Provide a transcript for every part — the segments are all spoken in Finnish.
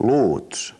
Luuts.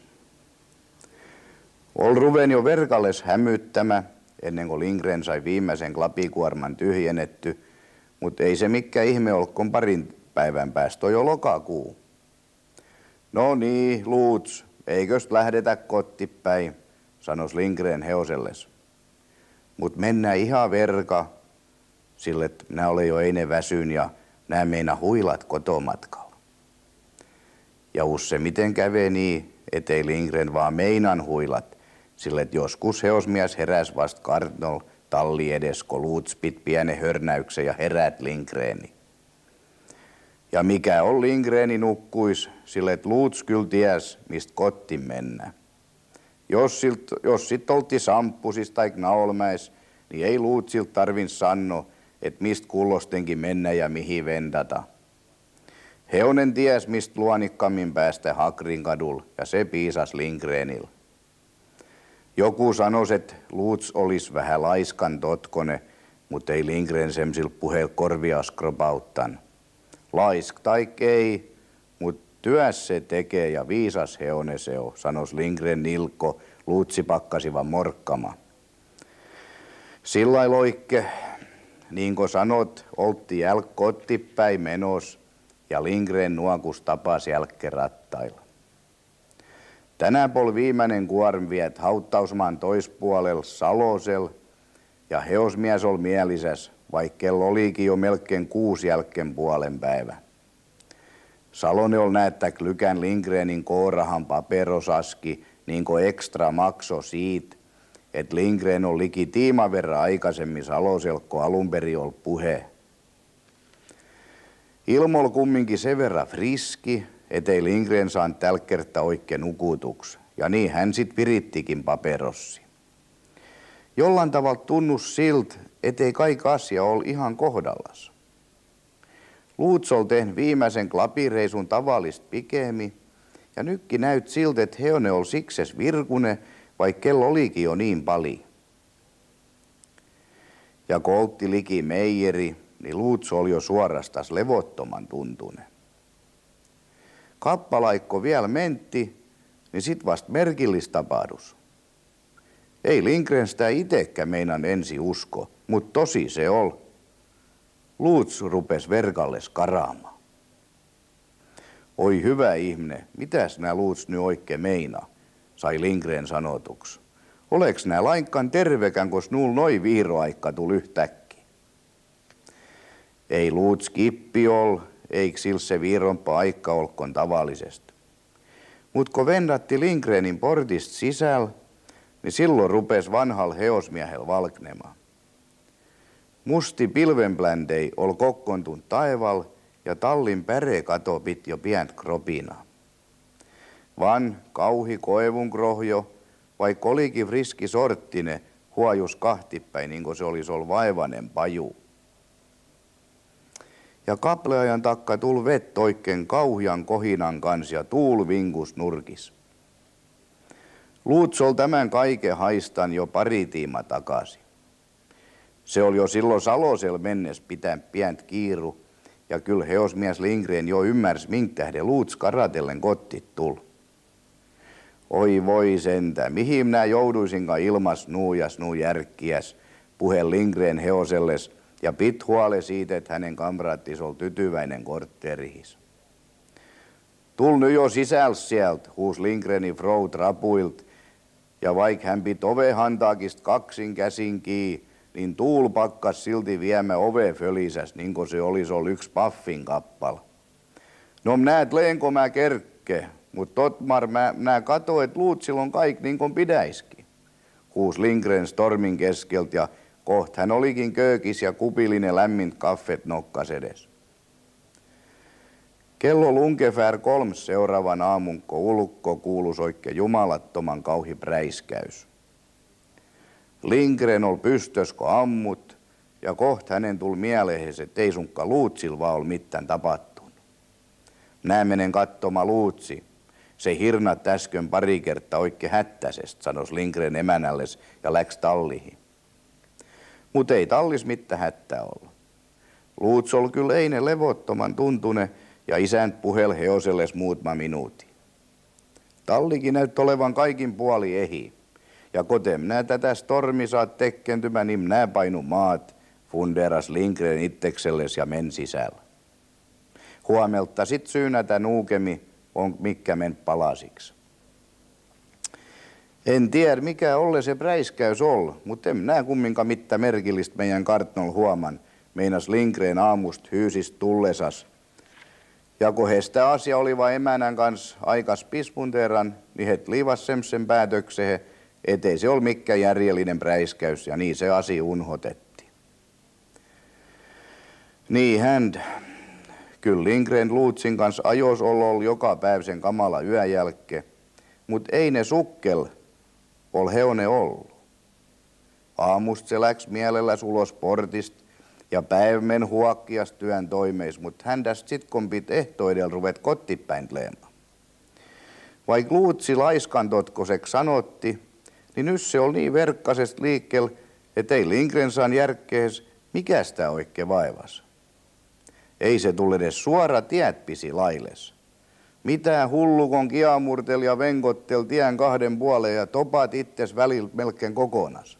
Ol ruven jo verkalles hämyttämä, ennen kuin Lindgren sai viimeisen klapikuorman tyhjennetty, mutta ei se mikään ihme olkoon parin päivän päästä, on jo lokakuu. No niin, Luuts, eikös lähdetä kottipäin, sanos Lindgren heoselles. Mut mennään ihan verka, sille nää ole jo eine väsyn ja nää meina huilat kotomatkalla. Ja usse miten kävee niin, ettei Lindgren vaan meinan huilat, sille joskus heosmies heräs vast kartnol talli edes, kun Luuts pit pienen hörnäyksen ja herät Lindgreni. Ja mikä on Lindgreni nukkuis, sille Luuts kyllä ties, mist kotti mennä. Jos sit olti Samppusis tai Knaolmäis, niin ei Luutsilt tarvin sanno, et mist kullostenkin mennä ja mihin vendata. Heonen ties, mist luonikkammin päästä Hakrinkadul, ja se piisas Lindgrenil. Joku sanos, et Luuts olis vähän laiskan totkone, mut ei Lindgren semsil puheel korvia skropauttan. Laisk taik ei, mut työs se tekee ja viisas heone se on, sanos Lindgren nilkko Luutsi pakkasivan morkkama. Sillai loikke, niin kuin sanot, oltti kottipäin menos ja Lindgren nuokus tapas jälkkerattailla. Tänään pol viimeinen kuorm viet hauttausmaan toispuolel Salosel ja heosmies ol mielisäs, vaikka kello olikin jo melkein 6 jälkeen puolen päivä. Salone ol näyttäk lykän Lindgrenin koorahan paperosaski, niin kuin ekstra makso siitä, että Lindgren on liki tiiman verran aikaisemmin Salosel, kun alunperin ol puhe. Ilmol kumminkin sen verran friski, ettei Lindgren saan tällä kertaa oikein nukutuksi, ja niin hän sit virittikin paperossi. Jollain tavalla tunnus silt, ettei kaikki asia ole ihan kohdallas. Luuts ol tehnyt viimeisen klapireisun tavallista pikemmin, ja nykki näyt siltä, että heone ol sikses virkune, vaikka kello olikin jo niin paljon. Ja kun oltti liki meijeri, niin Luuts oli jo suorastas levottoman tuntunen. Kappalaikko vielä mentti, niin sit vast merkillistapahdus. Ei Lindgren sitä itekään meinan ensi usko, mut tosi se ol. Luuts rupes verkalles karaamaan. Oi hyvä ihminen, mitäs nää Luuts nyt oikein meinaa, sai Lindgren sanotuksi. Oleks nää lainkaan tervekään, kos nuul noi viiroaikka tul yhtäkkiä? Ei Luuts kippi ol, eik sil se viironpa aika olkon tavallisesti. Mut kun vendatti Lindgrenin portista sisällä, niin silloin rupes vanhal heosmiehel valknemaan. Musti pilvenpläntei ol kokkontun taival ja tallin päre kato pit jo pientä kropinaa. Van kauhi koevun krohjo, vaikka olikin friski sorttine, huojus kahtipäin, niin kuin se olisi ollut vaivainen paju. Ja kapleajan takka tul vett oikein kauhian kohinan kans ja tuul vinkus nurkis. Luuts ol tämän kaiken haistan jo pari tiima takaisin. Se oli jo silloin Salosel mennes pitää pientä kiiru, ja kyllä heosmies Lindgren jo ymmärsi, minkä tähden Luuts karatellen kottit tul. Oi voi sentä, mihin minä jouduisinkaan ilmas nuu järkkiäs, puhe Lindgren heoselles, ja pit huole siitä, että hänen kamraattis oli tytyväinen kortteerihis. Tul nyt jo sisäls sieltä, huus Lindgrenin frou trapuilt, ja vaik hän pit ovehantaakist kaksin käsin kii, niin tuul pakkas silti viemä ove fölisäs, niin kuin se olisi ollut yksi paffin kappal. No näet leenko mä kerkke, mut totmar mä kato, et Luutsil on kaik niin kuin pidäiskin. Huus Lindgren stormin keskelt ja koht hän olikin köökis ja kupillinen lämmint kaffet nokkas edes. Kello lunkefär 3 seuraavan aamun, kun ulkko kuulus oikein jumalattoman kauhi präiskäys. Lindgren ol pystös ko ammut, ja koht hänen tul mielehes, et ei sunkka Luutsil vaan ol mitään tapattunut. Nää menen kattoma Luutsi. Se hirnat äskön pari kertaa oikein hättäsest, sanos Lindgren emänälles ja läks tallihin. Mut ei tallis mitään hättää olla. Luuts ol kyllä eine levottoman tuntune ja isänt puhel heoselles muutama minuutti. Tallikin näyttää olevan kaikin puoli ehi. Ja kotem nää tätä stormi saat tekkentymä, niin nää painu maat, funderas Lindgren itsekselles ja men sisällä. Huomelta sit syynätä nuukemi on mikä men palasiksi. En tiedä mikä olle se präiskäys ol, mutta en nää kumminkaan mittä merkillistä meidän kartnol huoman. Meinas Lindgren aamust hyysist tullesas. Ja kun heistä asia oli vaan emänän kanssa aikas pispunteeran, niin het liivas semsen päätöksehe, ettei se ol mikään järjellinen präiskäys ja niin se asia unhotetti. Niin hän, kyllä Lindgren Luutsin kanssa ajos ol joka päivä kamala yön jälkeen, mut ei ne sukkel ol heone ollut. Aamust se läks mielellä ulos portista ja päivän huokkias työn toimeis, mut hän tästä sit kun pit ehtoidel ruvet kottipäin leemaan. Vaik Luutsi laiskantotkoseksi sanotti, niin nyt se oli niin verkkasest liikkel, ettei Lindgren saan järkkees, mikä sitä oikein vaivas. Ei se tule edes suora tiet pisi lailes. Mitä hullukon kiamurtel ja venkottel tien kahden puoleen ja topat itses välillä melkein kokonas.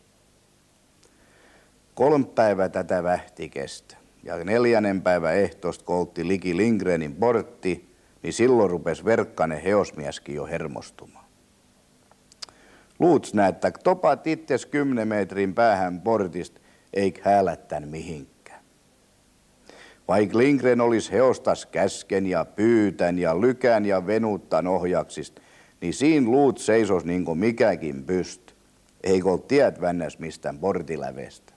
3 päivää tätä vähti kestä. Ja 4. päivä ehtoost koltti liki Lindgrenin portti, niin silloin rupes verkkainen heosmieskin jo hermostumaan. Luuts näyttää, topat itses 10 metrin päähän portista, eik häälättän mihinkään. Vaik Lindgren olis heostas käsken ja pyytän ja lykän ja venuttan ohjaksista, niin siinä Luuts seisos niinku mikäkin pyst. Eik ol tiet vännäs mistään portilävestä.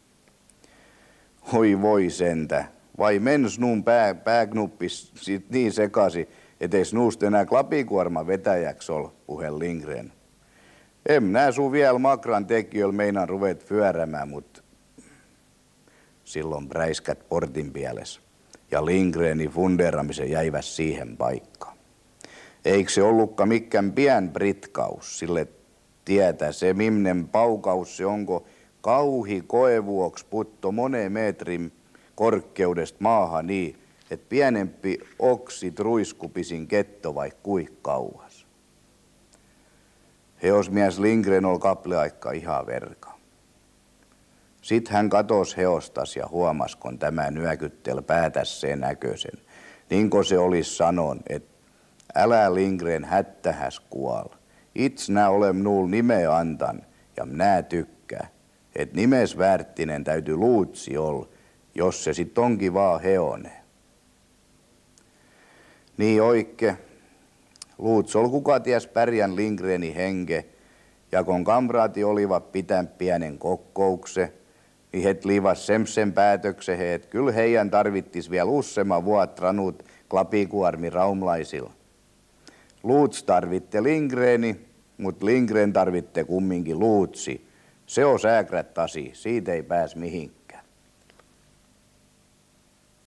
Oi voi sentä, vai mens nuun pääknuppis sit niin sekasi, ettei snuust enää klapikuorma vetäjäks ol, puhe Lindgren. En nää sun vielä makran tekijöl meinan ruvet fyörämään, mut silloin präiskät portin pieles ja Lindgrenin fundeeramisen jäiväs siihen paikkaan. Eikö se ollutkaan mikään pien britkaus, sille tietää se mimnen paukaus se onko kauhi koevuoks putto monen metrin korkeudesta maahan niin, että pienempi oksi truiskupisin ketto vai kuik kauas. Heosmies Lindgren ol kapleaikka ihan verka. Sitten hän katos heostas ja huomas, kun tämä nyökyttel päätäs sen näköisen. Niin kuin se olisi sanon, että älä Lindgren hättähäs kuol. Its nää olem nuul nimeä antan ja nää tykkää. Et nimes Värttinen täytyy Luutsi ol, jos se sit onkin vaan heone. Niin oikee. Luuts ol kuka ties pärjän Lindgreni henke, ja kun kamraati olivat pitän pienen kokkoukse, niin het liivas semsen päätöksehe, et kyl heidän tarvittis vielä ussema vuotranut klapikuormi raumlaisilla. Luuts tarvitte Lindgreni, mut Lindgren tarvitte kumminkin Luutsi. Se on sääkrät tasi, siitä ei pääs mihin.